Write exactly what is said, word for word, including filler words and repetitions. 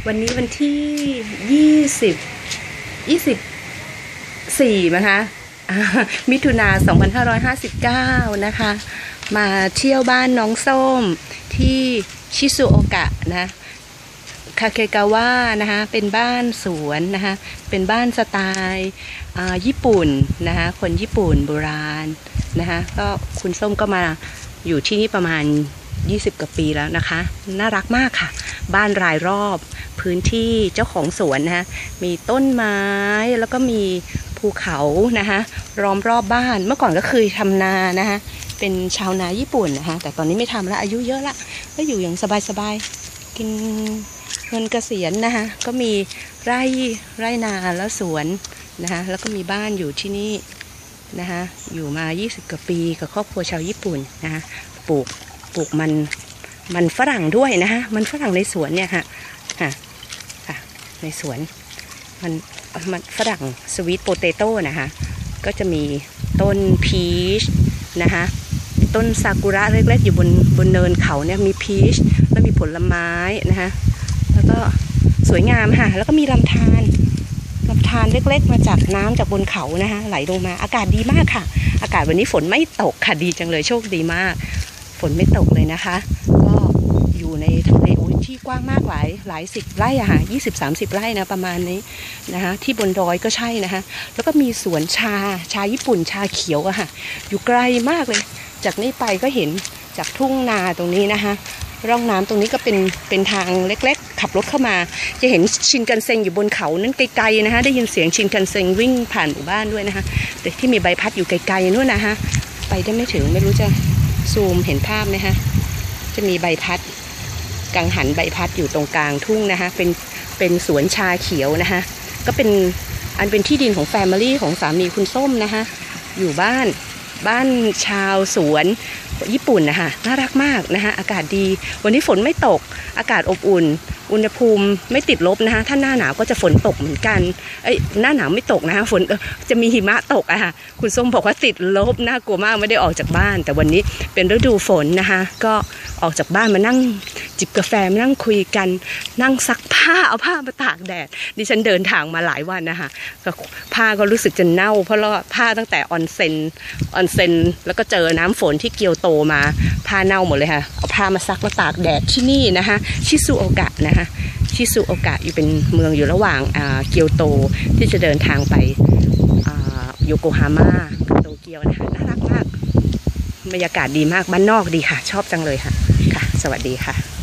วันนี้วันที่ยี่สิบยี่สิบสี่นะคะมิถุนาสองพันห้าร้อยห้าสิบเก้านะคะมาเที่ยวบ้านน้องส้มที่ชิซุโอกะนะคาเคกาวะนะคะเป็นบ้านสวนนะคะเป็นบ้านสไตล์ญี่ปุ่นนะคะคนญี่ปุ่นโบราณนะคะก็คุณส้มก็มาอยู่ที่นี่ประมาณยี่สิบกว่าปีแล้วนะคะน่ารักมากค่ะบ้านรายรอบพื้นที่เจ้าของสวนนะคะมีต้นไม้แล้วก็มีภูเขานะคะล้อมรอบบ้านเมื่อก่อนก็เคยทำนานะคะเป็นชาวนาญี่ปุ่นนะคะแต่ตอนนี้ไม่ทำแล้วอายุเยอะละก็อยู่อย่างสบายๆกินเงินเกษียณนะคะก็มีไร่ไร่นาแล้วสวนนะคะแล้วก็มีบ้านอยู่ที่นี่นะคะอยู่มายี่สิบกว่าปีกับครอบครัวชาวญี่ปุ่นนะคะปลูกปลูกมันมันฝรั่งด้วยนะคะมันฝรั่งในสวนเนี่ยค่ะค่ะค่ะในสวนมันมันฝรั่งสวีทโปเตโต้นะคะก็จะมีต้นพีชนะคะต้นซากุระเล็กๆอยู่บนบนเนินเขาเนี่ยมีพีชแล้วมีผลไม้นะคะแล้วก็สวยงามค่ะแล้วก็มีลำธารลำธารเล็กๆมาจากน้ำจากบนเขานะคะไหลลงมาอากาศดีมากค่ะอากาศวันนี้ฝนไม่ตกค่ะดีจังเลยโชคดีมากฝนไม่ตกเลยนะคะก็อยู่ในทะเลโอ้ยที่กว้างมากหลายหลายสิบไร่อะค่ะยี่สิบสามสิบไร่นะประมาณนี้นะคะที่บนดอยก็ใช่นะคะแล้วก็มีสวนชาชาญี่ปุ่นชาเขียวอะค่ะอยู่ไกลมากเลยจากนี้ไปก็เห็นจากทุ่งนาตรงนี้นะคะร่องน้ำตรงนี้ก็เป็นเป็นทางเล็กๆขับรถเข้ามาจะเห็นชินคันเซ็งอยู่บนเขานั้นไกลๆนะคะได้ยินเสียงชินคันเซ็งวิ่งผ่านหมู่บ้านด้วยนะคะแต่ที่มีใบพัดอยู่ไกลๆนู่นนะคะไปได้ไม่ถึงไม่รู้จะซูมเห็นภาพไหมคะจะมีใบพัดกังหันใบพัดอยู่ตรงกลางทุ่งนะคะเป็นเป็นสวนชาเขียวนะคะก็เป็นอันเป็นที่ดินของแฟมิลี่ของสามีคุณส้มนะคะอยู่บ้านบ้านชาวสวนญี่ปุ่นนะคะน่ารักมากนะคะอากาศดีวันนี้ฝนไม่ตกอากาศอบอุ่นอุณหภูมิไม่ติดลบนะคะถ้าหน้าหนาวก็จะฝนตกเหมือนกันเอ้ยหน้าหนาวไม่ตกนะคะฝนจะมีหิมะตกอะค่ะคุณส้มบอกว่าติดลบน่ากลัวมากไม่ได้ออกจากบ้านแต่วันนี้เป็นฤดูฝนนะคะก็ออกจากบ้านมานั่งจิบกาแฟมานั่งคุยกันนั่งซักผ้าเอาผ้ามาตากแดดดิฉันเดินทางมาหลายวันนะคะผ้าก็รู้สึกจะเน่าเพราะว่าผ้าตั้งแต่ออนเซ็นออนเซ็นแล้วก็เจอน้ำฝนที่เกียวโตมาผ้าเน่าหมดเลยค่ะเอาผ้ามาซักแล้วตากแดดที่นี่นะคะชิซุโอกะนะคะชิซุโอกะอยู่เป็นเมืองอยู่ระหว่างเกียวโตที่จะเดินทางไปโยโกฮาม่าโตเกียวนะคะน่ารักมากบรรยากาศดีมากบ้านนอกดีค่ะชอบจังเลยค่ะค่ะสวัสดีค่ะ